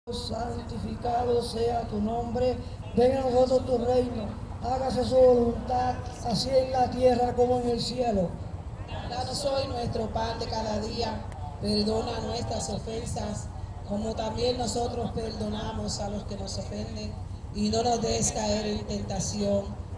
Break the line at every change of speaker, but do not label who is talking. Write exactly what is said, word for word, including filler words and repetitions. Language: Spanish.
Santificado sea tu nombre, venga a nosotros tu reino, hágase su voluntad, así en la tierra como en el cielo.
Danos hoy nuestro pan de cada día, perdona nuestras ofensas, como también nosotros perdonamos a los que nos ofenden, y no nos des caer en tentación,